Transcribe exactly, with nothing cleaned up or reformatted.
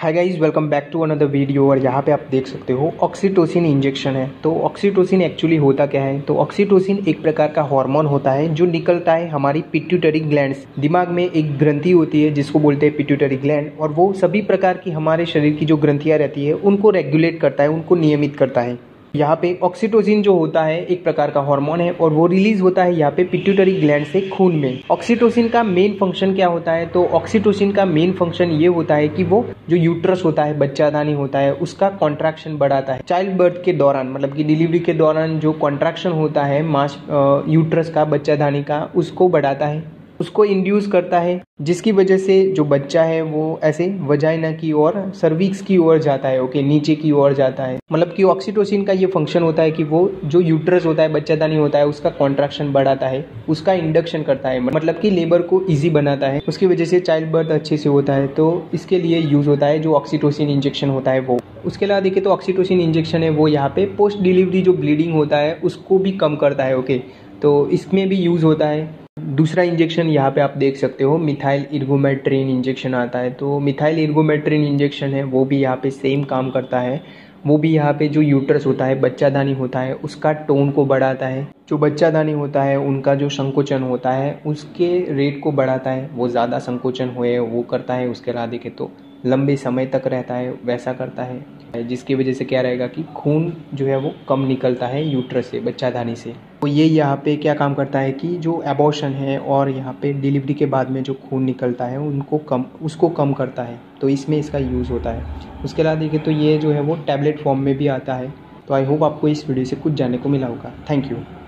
Hi guys, welcome back to another video. और यहाँ पे आप देख सकते हो ऑक्सीटोसिन इंजेक्शन है। तो ऑक्सीटोसिन एक्चुअली होता क्या है? तो ऑक्सीटोसिन एक प्रकार का हार्मोन होता है जो निकलता है हमारी पिट्यूटरी ग्लैंड से। दिमाग में एक ग्रंथि होती है जिसको बोलते हैं पिट्यूटरी ग्लैंड, और वो सभी प्रकार की हमारे शरीर की जो ग्रंथियाँ रहती है उनको रेगुलेट करता है, उनको नियमित करता है। यहाँ पे ऑक्सीटोसिन जो होता है एक प्रकार का हार्मोन है और वो रिलीज होता है यहाँ पे पिट्यूटरी ग्लैंड से खून में। ऑक्सीटोसिन का मेन फंक्शन क्या होता है? तो ऑक्सीटोसिन का मेन फंक्शन ये होता है कि वो जो यूट्रस होता है, बच्चादानी होता है, उसका कॉन्ट्रैक्शन बढ़ाता है। चाइल्ड बर्थ के दौरान, मतलब कि डिलीवरी के दौरान जो कॉन्ट्रैक्शन होता है मास यूट्रस का, बच्चादानी का, उसको बढ़ाता है, उसको इंड्यूस करता है, जिसकी वजह से जो बच्चा है वो ऐसे वजाइना की ओर, सर्विक्स की ओर जाता है। ओके, नीचे की ओर जाता है। मतलब कि ऑक्सीटोसिन का ये फंक्शन होता है कि वो जो यूट्रस होता है, बच्चादानी होता है, उसका कॉन्ट्रैक्शन बढ़ाता है, उसका इंडक्शन करता है, मतलब कि लेबर को इजी बनाता है। उसकी वजह से चाइल्ड बर्थ अच्छे से होता है। तो इसके लिए यूज होता है जो ऑक्सीटोसिन इंजेक्शन होता है वो। उसके अलावा देखिए तो ऑक्सीटोसिन इंजेक्शन है वो यहाँ पे पोस्ट डिलीवरी जो ब्लीडिंग होता है उसको भी कम करता है। ओके, तो इसमें भी यूज होता है। दूसरा इंजेक्शन यहाँ पे आप देख सकते हो मिथाइल इर्गोमेट्रिन इंजेक्शन आता है। तो मिथाइल इर्गोमेट्रिन इंजेक्शन है वो भी यहाँ पे सेम काम करता है। वो भी यहाँ पे जो यूट्रस होता है, बच्चादानी होता है, उसका टोन को बढ़ाता है। जो बच्चादानी होता है उनका जो संकोचन होता है उसके रेट को बढ़ाता है, वो ज़्यादा संकोचन होए वो करता है। उसके अलावा देखे तो लंबे समय तक रहता है, वैसा करता है, जिसकी वजह से क्या रहेगा कि खून जो है वो कम निकलता है यूट्रस से, बच्चादानी से। तो ये यहाँ पे क्या काम करता है कि जो एबॉर्शन है और यहाँ पे डिलीवरी के बाद में जो खून निकलता है उनको कम उसको कम करता है। तो इसमें इसका यूज़ होता है। उसके अलावा देखिए तो ये जो है वो टैबलेट फॉर्म में भी आता है। तो आई होप आपको इस वीडियो से कुछ जानने को मिला होगा। Thank you.